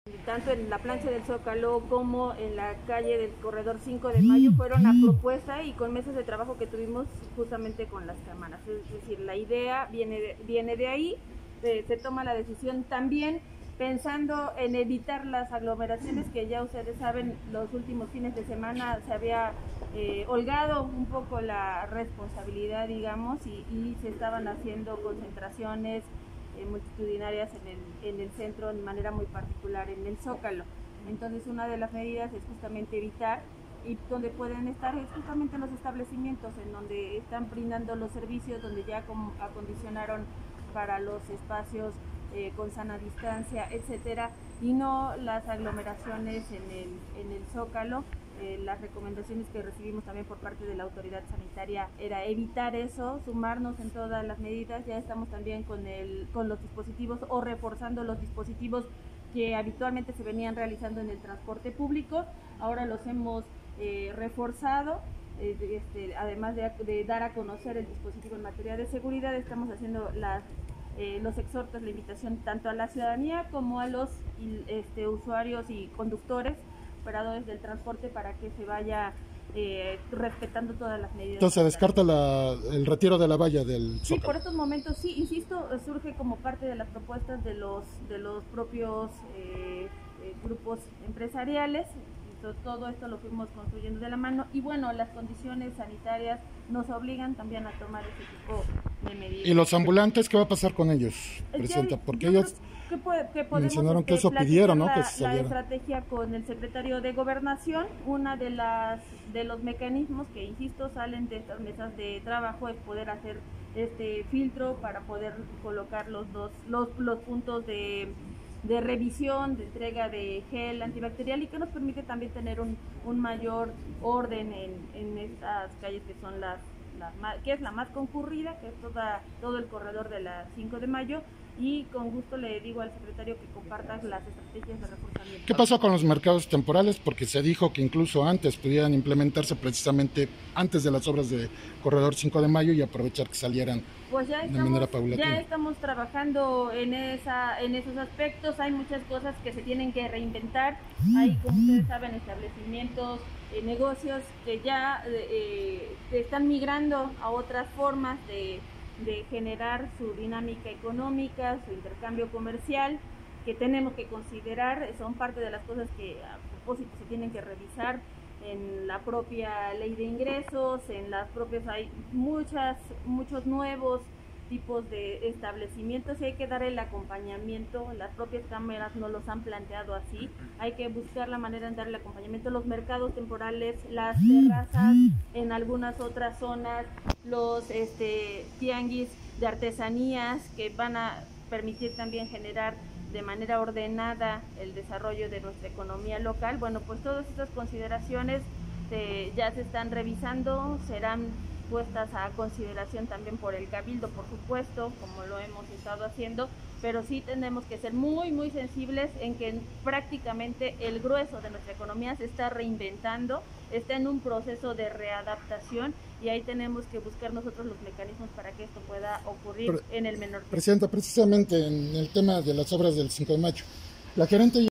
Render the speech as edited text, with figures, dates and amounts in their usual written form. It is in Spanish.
Tanto en la plancha del Zócalo como en la calle del Corredor 5 de Mayo fueron a propuesta y con mesas de trabajo que tuvimos justamente con las cámaras. Es decir, la idea viene de ahí, se toma la decisión también pensando en evitar las aglomeraciones que ya ustedes saben, los últimos fines de semana se había holgado un poco la responsabilidad, digamos, y se estaban haciendo concentraciones multitudinarias en el centro de manera muy particular en el Zócalo. Entonces una de las medidas es justamente evitar, y donde pueden estar es justamente en los establecimientos en donde están brindando los servicios, donde ya acondicionaron para los espacios con sana distancia, etcétera, y no las aglomeraciones en el Zócalo. Las recomendaciones que recibimos también por parte de la autoridad sanitaria era evitar eso, sumarnos en todas las medidas. Ya estamos también con los dispositivos o reforzando los dispositivos que habitualmente se venían realizando en el transporte público. Ahora los hemos reforzado. Además de dar a conocer el dispositivo en materia de seguridad, estamos haciendo los exhortos, la invitación tanto a la ciudadanía como a los usuarios y conductores, operadores del transporte, para que se vaya respetando todas las medidas. Entonces se descarta el retiro de la valla del Zócalo. Sí, por estos momentos sí, insisto, surge como parte de las propuestas de los propios grupos empresariales. Todo esto lo fuimos construyendo de la mano y bueno, las condiciones sanitarias nos obligan también a tomar ese tipo de medidas. ¿Y los ambulantes qué va a pasar con ellos, Presidenta? Porque ellos mencionaron que eso pidieron, ¿no? La estrategia con el secretario de Gobernación. Una de los mecanismos que, insisto, salen de estas mesas de trabajo es poder hacer este filtro para poder colocar los puntos de revisión, de entrega de gel antibacterial, y que nos permite también tener un mayor orden en estas calles que son que es la más concurrida, que es todo el corredor de la 5 de Mayo, y con gusto le digo al secretario que comparta las estrategias de reforzamiento. ¿Qué pasó con los mercados temporales? Porque se dijo que incluso antes pudieran implementarse precisamente antes de las obras de Corredor 5 de Mayo y aprovechar que salieran de manera paulatina. Ya estamos trabajando en esos aspectos. Hay muchas cosas que se tienen que reinventar. Hay, como ustedes saben, establecimientos, negocios que ya están migrando a otras formas de generar su dinámica económica, su intercambio comercial, que tenemos que considerar. Son parte de las cosas que a propósito se tienen que revisar en la propia ley de ingresos, en las propias hay muchos nuevos tipos de establecimientos y hay que dar el acompañamiento. Las propias cámaras nos los han planteado así, hay que buscar la manera de dar el acompañamiento. Los mercados temporales, las terrazas en algunas otras zonas, los tianguis de artesanías que van a permitir también generar de manera ordenada el desarrollo de nuestra economía local. Bueno, pues todas estas consideraciones ya se están revisando, serán puestas a consideración también por el Cabildo, por supuesto, como lo hemos estado haciendo, pero sí tenemos que ser muy, muy sensibles en que prácticamente el grueso de nuestra economía se está reinventando, está en un proceso de readaptación y ahí tenemos que buscar nosotros los mecanismos para que esto pueda ocurrir en el menor tiempo. Presidenta, precisamente en el tema de las obras del 5 de Mayo, la gerente